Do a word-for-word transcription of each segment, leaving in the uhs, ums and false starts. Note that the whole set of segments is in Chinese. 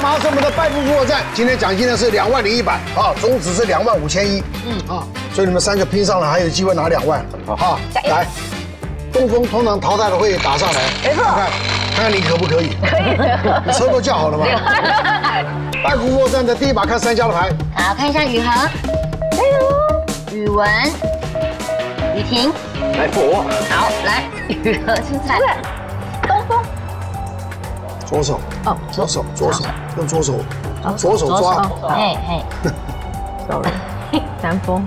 马是我们的败部复活战，今天奖金呢是两万零一百啊，总值是两万五千一。嗯啊，所以你们三个拼上了，还有机会拿两万。好，来，东风通常淘汰的会打上来， 没错， 看看看看你可不可以？可以，你车都叫好了吗？败部复活战的第一把看三家的牌， 好，看一下宇恒，加油，宇文，雨婷， 来我， 好，来宇恒出彩，东风， 左手， 哦， 左手，左手，用左手，左手抓， 嘿嘿 ，sorry，南风，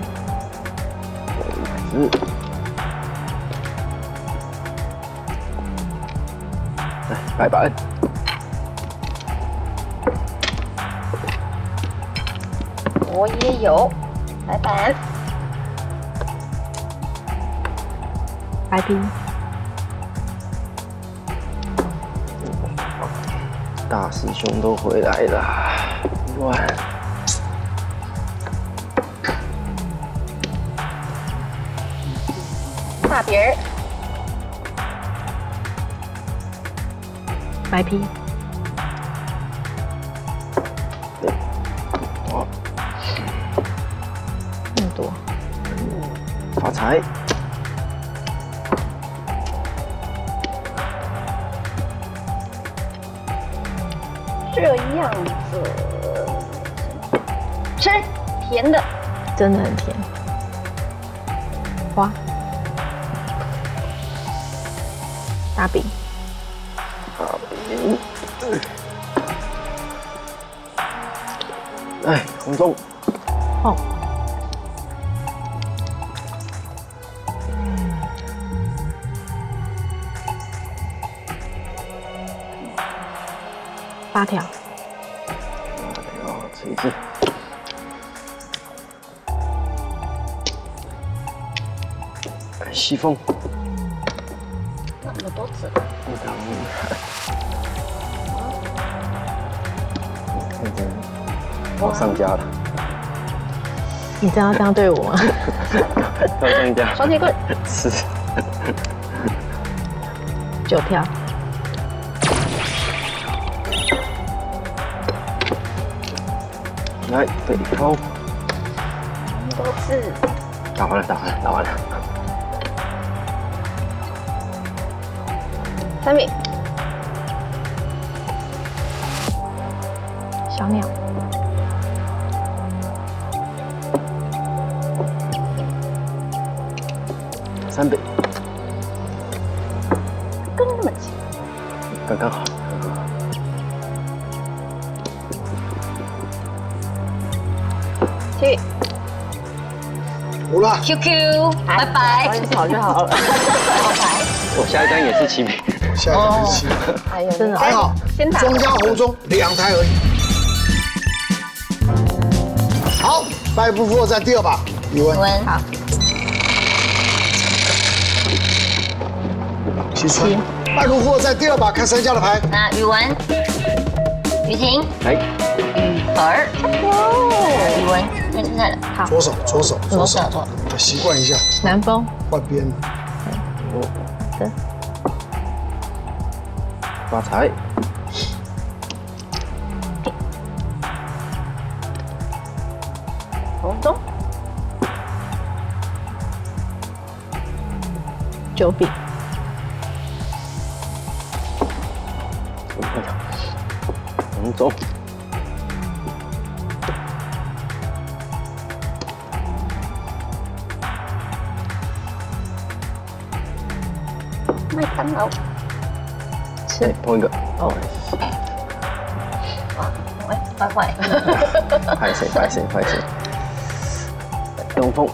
嗯，来白板， 我也有白板， 白兵， 大师兄都回来了，一万， 大饼儿， 白皮， 好， 那么多， 发财， 这样子，吃甜的， 真的很甜。花，大饼， 大饼，哎，红中， 红，八条， 八条，吃一次。西风， 那么多次， 往上加了， 你真要这样对我吗？ 往上加， 双截棍， 是， 九条， 来北抛， 多次， 打完了，打完了，打完了。 三米， 小鸟， 三倍， 跟那么近， 刚刚好，刚刚好。 去五了， Q Q， 拜拜， 跑就好了。 我下一张也是七米， 下一个是七， 哎呦， 真的还好， 先打庄家红中两台而已。好，败部复活战第二把，宇文， 文，好， 西川，败部复活战第二把看三家的牌， 那宇文，雨婷， 来， 雨儿，哦，宇文，那现在了，好， 左手，左手， 左手左， 习惯一下， 南风， 换边了。 对， 发财， 红中， 九饼， 红中， 麦当劳， 哎，碰一个， 哦， 喂，坏坏， 拍谁拍谁拍谁，东风，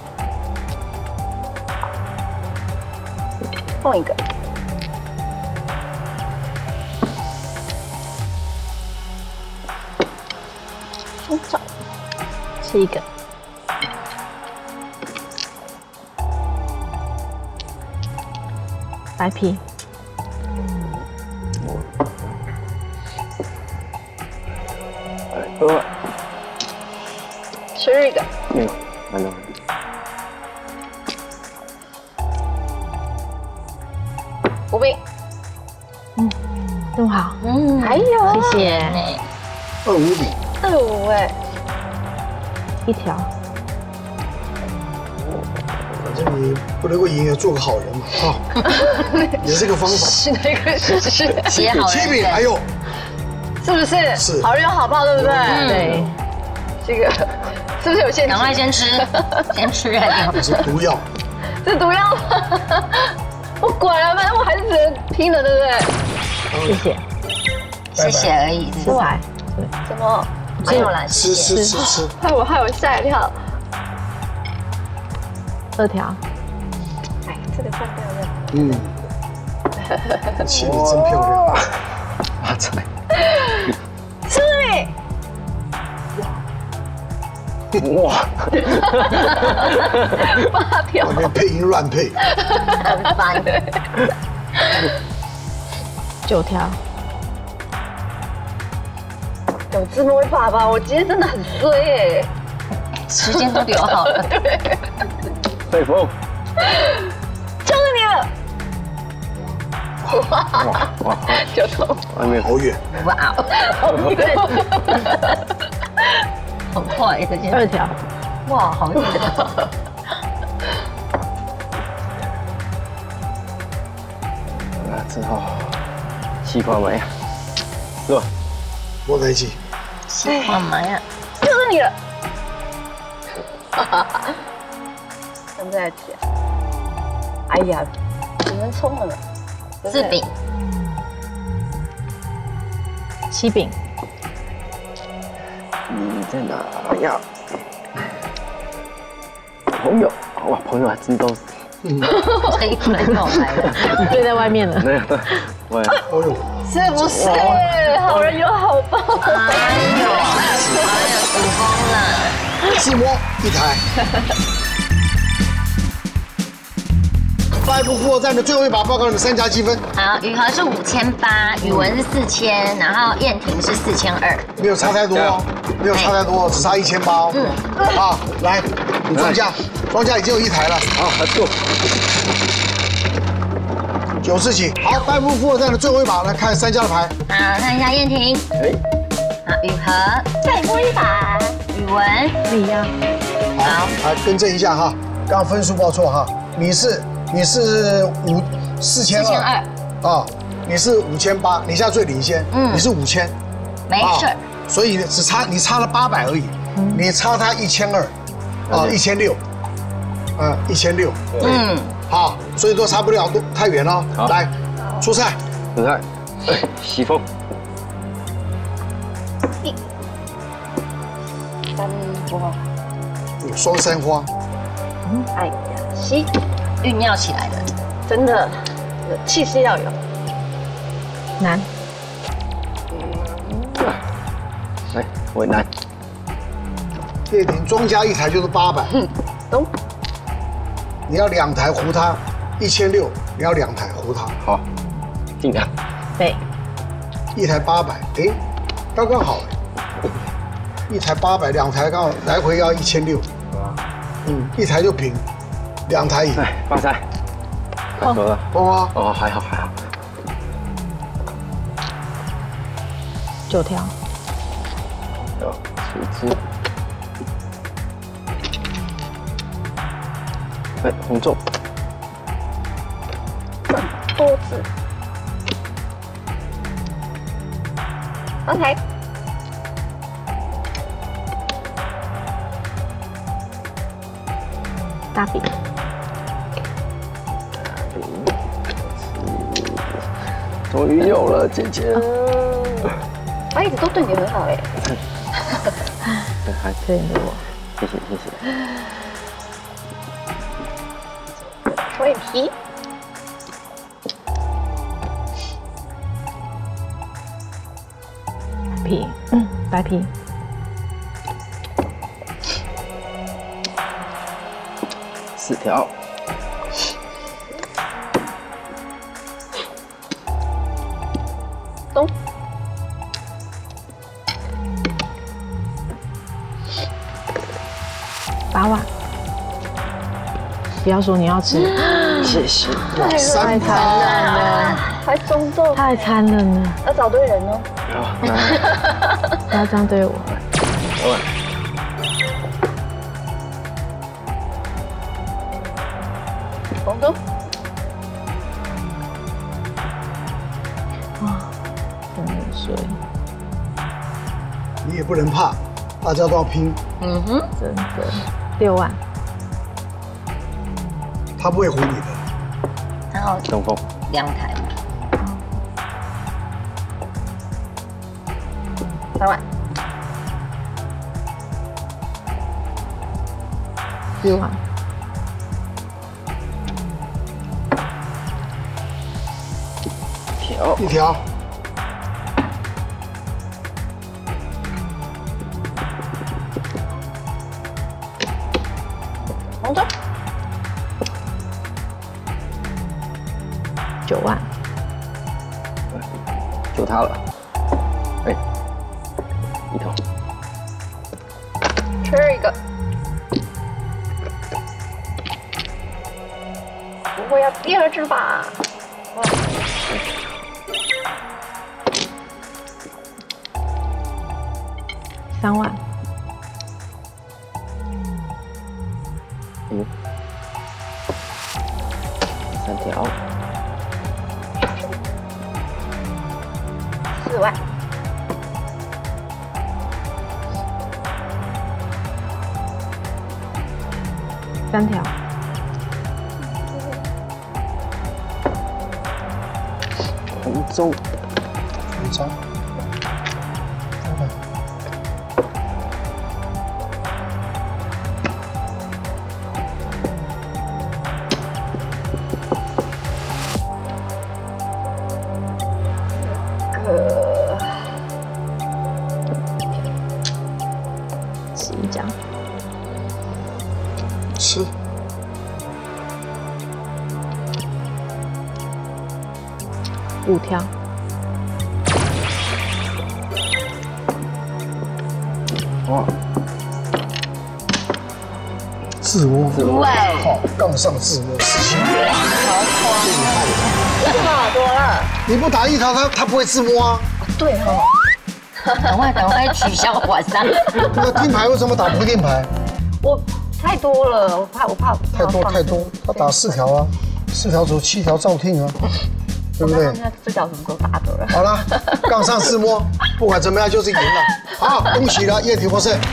碰一个，双照， 吃一个，白皮， 二， 吃一个， 没有，完了， 五饼， 嗯，这么好， 嗯，还有， 谢谢。 哎二五比。 二五哎，一条。 反正你不能够赢，也做个好人嘛，啊，也是个方法。 是那个是是写好七饼，哎呦， 是不是？ 是好人有好报，对不对？对。这个是不是有陷阱？ 赶快先吃，先吃了。 这是毒药。 这毒药吗？我管了，反正我还是只能拼了，对不对？谢谢。 谢谢而已。 吃完。什么？ 没有啦， 吃吃吃吃。 害我害我吓一跳。二条。哎，这个算漂亮。 嗯。切的真漂亮。 哇塞！ 是你。 哇！ 八条。 旁边配音乱配。 很烦。 九条。有自摸爸爸，我今天真的很衰耶。 时间都留好了。 对风。 就是你了。 哇哇！ 九头。 外面好远。 哇哦！很快这件。 二条。 哇，好远。 那之后西瓜梅啊，是吧？ 摸在一起。 西瓜梅啊， 就是你了。哈哈哈。跟在一起。哎呀，只能冲了。 四饼。 七饼。 你在哪呀？朋友，哇，朋友还真都是。 嗯，这一出来就好来了。 你对在外面了。 没有，对，我。 哎呦， 是不是？好人有好报。 哎呦，哎呀，古风了。 自摸一台。拜布复活战的最后一把，报告你们三家积分。 好，宇和是五千八，宇文是四千，然后燕婷是四千二， 没有差太多哦，没有差太多，只差一千八哦。嗯，好，来，你庄家，庄家已经有一台了。 好，来做。 九四起，好，拜布复活战的最后一把，来看三家的牌。 好，看一下燕婷。 哎。 好，宇和再拨一把，宇文你呀。 好，来更正一下哈，刚刚分数报错哈，你是。你是五四千二啊，你是五千八，你现在最领先，嗯，你是五千， 没事， 所以只差你差了八百而已，你差他一千二，啊，一千六，嗯，一千六，嗯，好，所以都差不了多太远了，来，出菜， 出菜，哎，西风， 三花， 双三花， 哎呀，西。 酝酿起来了， 真的，气势要有。难。 来，为难。 叶婷庄家一台就是八百。嗯， 懂。 你要两台胡他，一千六，你要两台胡他。 好，尽量。 对。 一台八百，哎，刚刚好哎。一台八百，两台刚好来回要一千六。嗯，一台就平。两台赢， 哎，发财，快走了， 哇哇， 哦，还好还好， 九条， 有十只，哎，红中， 多字，发财，大饼。 终于有了，姐姐。 他一直都对你很好哎。 还可以给我， 谢谢谢谢。 脱眼皮。皮，嗯，白皮。 四条。 东。八万。不要说你要吃， 谢谢。 太残忍了，还中咒，太残忍了，要找对人哦。 不要这样对我。 九万。 红中。 哇，真的水。 你也不能怕，大家都要拼。 嗯哼， 真的。六万。 他不会唬你的。 然后东风。 两台嘛。 三万。 四万。 条。 一条。 红中。 九万。 就他了。哎，一头。 吃一个。不会要第二只吧？哇！ 三万。 嗯。三条。 四万。 三条。 红中。 一张。 个。 十一张。 吃。 五条。 哇！ 自摸。 对， 好，杠上自摸，四千。 好多了。 你不打一条，他他不会自摸啊。 对哦。 赶快赶快取消晚上。 那个听牌为什么打不定牌？ 我太多了，我怕我怕。 太多太多，他打四条啊，四条走七条照听啊，对不对？ 那这条什么时候打的了？ 好了，杠上自摸，不管怎么样就是赢了。好，恭喜了叶体获胜。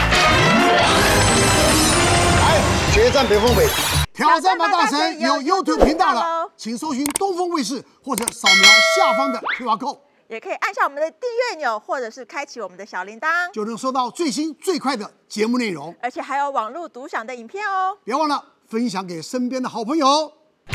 来，决战北风北。挑战吧大神有 YouTube 频道了，请搜寻东风卫视或者扫描下方的 Q R code， 也可以按下我们的订阅钮，或者是开启我们的小铃铛， 就能收到最新最快的节目内容， 而且还有网络独享的影片哦。 别忘了分享给身边的好朋友。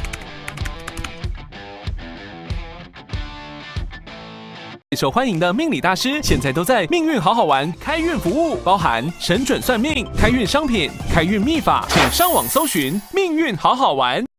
受欢迎的命理大师，现在都在命运好好玩开运服务，包含神准算命、开运商品、开运秘法，请上网搜寻命运好好玩。